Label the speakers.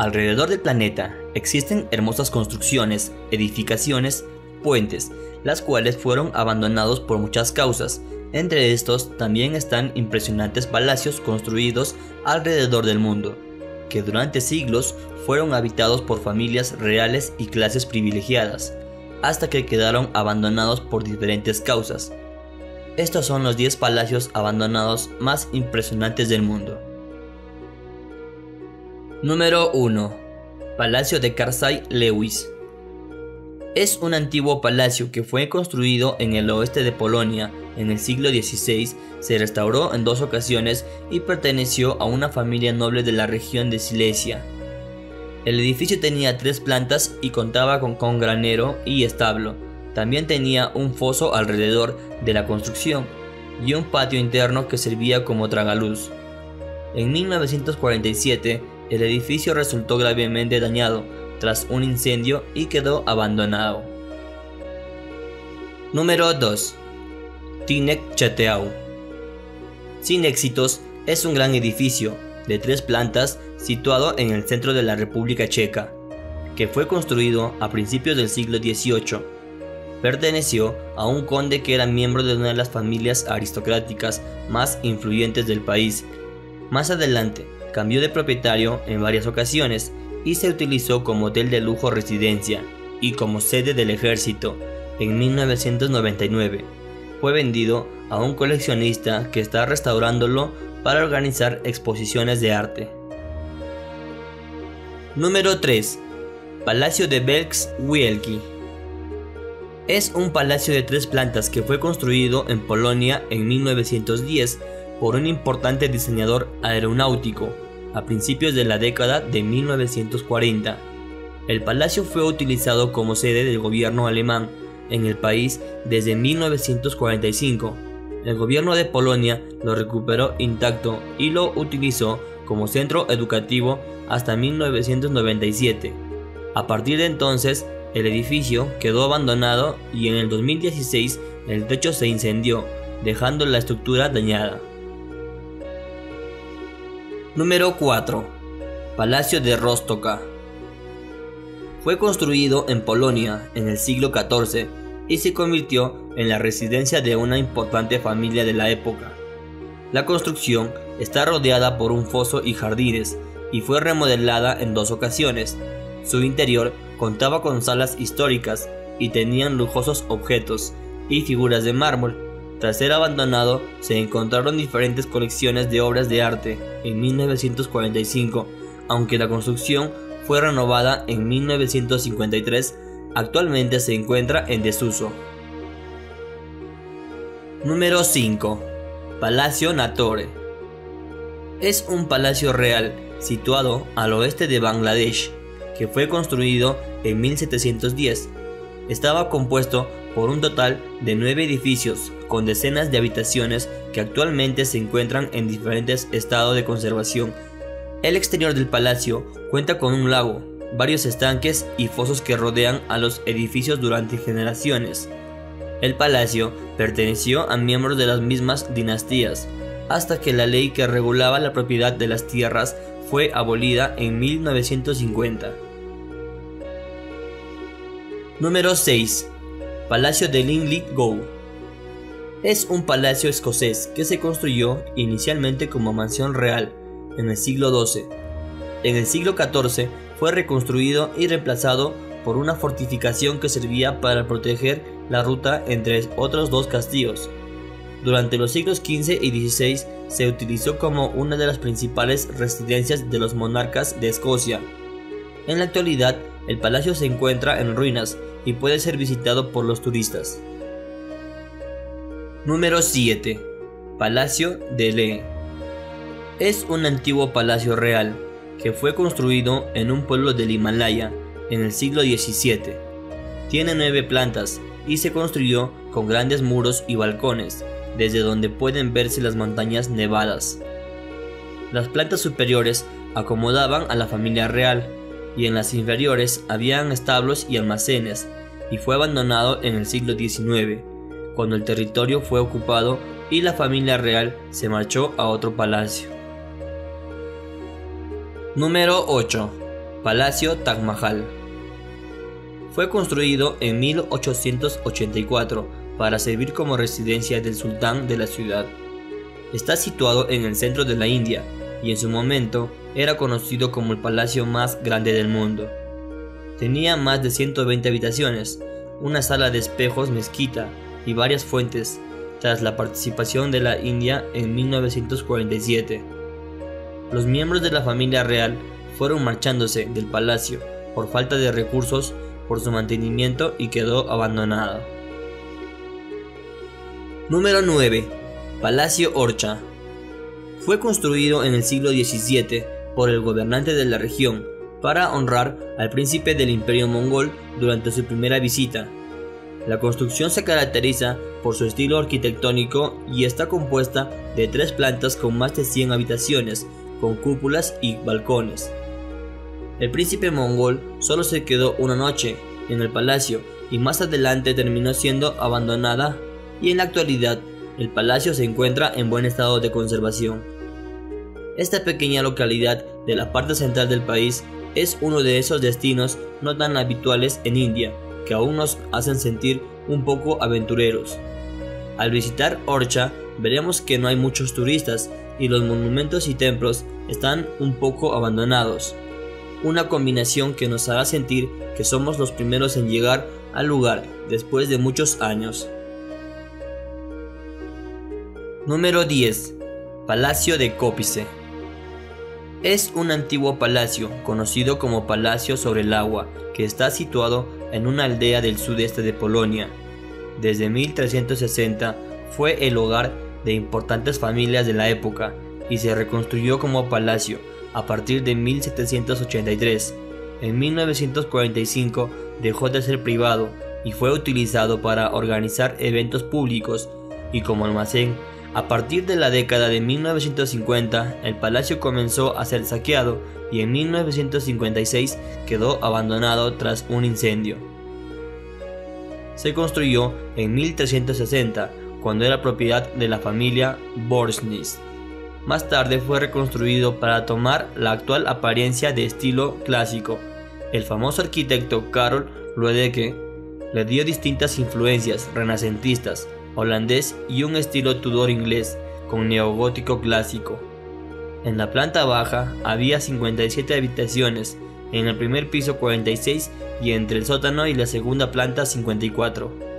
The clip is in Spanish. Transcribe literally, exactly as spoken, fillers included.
Speaker 1: Alrededor del planeta existen hermosas construcciones, edificaciones, puentes, las cuales fueron abandonados por muchas causas. Entre estos también están impresionantes palacios construidos alrededor del mundo, que durante siglos fueron habitados por familias reales y clases privilegiadas, hasta que quedaron abandonados por diferentes causas. Estos son los diez palacios abandonados más impresionantes del mundo. Número uno. Palacio de Karsay-Lewis. Es un antiguo palacio que fue construido en el oeste de Polonia en el siglo dieciséis, se restauró en dos ocasiones y perteneció a una familia noble de la región de Silesia. El edificio tenía tres plantas y contaba con, con granero y establo. También tenía un foso alrededor de la construcción y un patio interno que servía como tragaluz. En mil novecientos cuarenta y siete, el edificio resultó gravemente dañado tras un incendio y quedó abandonado. Número dos. Tynek Cheteau. Sin éxitos, es un gran edificio de tres plantas situado en el centro de la República Checa, que fue construido a principios del siglo dieciocho. Perteneció a un conde que era miembro de una de las familias aristocráticas más influyentes del país. Más adelante, cambió de propietario en varias ocasiones y se utilizó como hotel de lujo residencia y como sede del ejército. En mil novecientos noventa y nueve fue vendido a un coleccionista que está restaurándolo para organizar exposiciones de arte. Número tres. Palacio de Belks Wielki. Es un palacio de tres plantas que fue construido en Polonia en mil novecientos diez por un importante diseñador aeronáutico a principios de la década de mil novecientos cuarenta. El palacio fue utilizado como sede del gobierno alemán en el país desde mil novecientos cuarenta y cinco. El gobierno de Polonia lo recuperó intacto y lo utilizó como centro educativo hasta mil novecientos noventa y siete. A partir de entonces, el edificio quedó abandonado y en el dos mil dieciséis el techo se incendió, dejando la estructura dañada. Número cuatro. Palacio de Roztoka. Fue construido en Polonia en el siglo catorce y se convirtió en la residencia de una importante familia de la época. La construcción está rodeada por un foso y jardines y fue remodelada en dos ocasiones. Su interior contaba con salas históricas y tenían lujosos objetos y figuras de mármol. Tras ser abandonado, se encontraron diferentes colecciones de obras de arte en mil novecientos cuarenta y cinco, aunque la construcción fue renovada en mil novecientos cincuenta y tres, actualmente se encuentra en desuso. Número cinco. Palacio Nattore. Es un palacio real situado al oeste de Bangladesh, que fue construido en mil setecientos diez. Estaba compuesto por un total de nueve edificios con decenas de habitaciones que actualmente se encuentran en diferentes estados de conservación. El exterior del palacio cuenta con un lago, varios estanques y fosos que rodean a los edificios durante generaciones. El palacio perteneció a miembros de las mismas dinastías, hasta que la ley que regulaba la propiedad de las tierras fue abolida en mil novecientos cincuenta. Número seis. Palacio de Linlithgow. Es un palacio escocés que se construyó inicialmente como mansión real en el siglo doce. En el siglo catorce fue reconstruido y reemplazado por una fortificación que servía para proteger la ruta entre otros dos castillos. Durante los siglos quince y dieciséis se utilizó como una de las principales residencias de los monarcas de Escocia. En la actualidad, el palacio se encuentra en ruinas y puede ser visitado por los turistas. Número siete. Palacio de Lee. Es un antiguo palacio real que fue construido en un pueblo del Himalaya en el siglo diecisiete. Tiene nueve plantas y se construyó con grandes muros y balcones, desde donde pueden verse las montañas nevadas. Las plantas superiores acomodaban a la familia real y en las inferiores habían establos y almacenes, y fue abandonado en el siglo diecinueve, cuando el territorio fue ocupado y la familia real se marchó a otro palacio. Número ocho. Palacio Taj Mahal. Fue construido en mil ochocientos ochenta y cuatro para servir como residencia del sultán de la ciudad. Está situado en el centro de la India y en su momento era conocido como el palacio más grande del mundo. Tenía más de ciento veinte habitaciones, una sala de espejos mezquita y varias fuentes, tras la participación de la India en mil novecientos cuarenta y siete. Los miembros de la familia real fueron marchándose del palacio por falta de recursos por su mantenimiento y quedó abandonado. Número nueve. Palacio Orcha. Fue construido en el siglo diecisiete por el gobernante de la región para honrar al príncipe del Imperio Mongol durante su primera visita. La construcción se caracteriza por su estilo arquitectónico y está compuesta de tres plantas con más de cien habitaciones, con cúpulas y balcones. El príncipe mongol solo se quedó una noche en el palacio y más adelante terminó siendo abandonada, y en la actualidad el palacio se encuentra en buen estado de conservación. Esta pequeña localidad de la parte central del país es uno de esos destinos no tan habituales en India, que aún nos hacen sentir un poco aventureros. Al visitar Orcha veremos que no hay muchos turistas y los monumentos y templos están un poco abandonados, una combinación que nos hará sentir que somos los primeros en llegar al lugar después de muchos años. Número diez. Palacio de Kópice. Es un antiguo palacio conocido como Palacio sobre el Agua, que está situado en una aldea del sudeste de Polonia. Desde mil trescientos sesenta fue el hogar de importantes familias de la época y se reconstruyó como palacio a partir de mil setecientos ochenta y tres. En mil novecientos cuarenta y cinco dejó de ser privado y fue utilizado para organizar eventos públicos y como almacén. A partir de la década de mil novecientos cincuenta, el palacio comenzó a ser saqueado y en mil novecientos cincuenta y seis quedó abandonado tras un incendio. Se construyó en mil trescientos sesenta, cuando era propiedad de la familia Borznys. Más tarde fue reconstruido para tomar la actual apariencia de estilo clásico. El famoso arquitecto Karol Luedecke le dio distintas influencias renacentistas, holandés y un estilo Tudor inglés con neogótico clásico. En la planta baja había cincuenta y siete habitaciones, en el primer piso cuarenta y seis y entre el sótano y la segunda planta cincuenta y cuatro.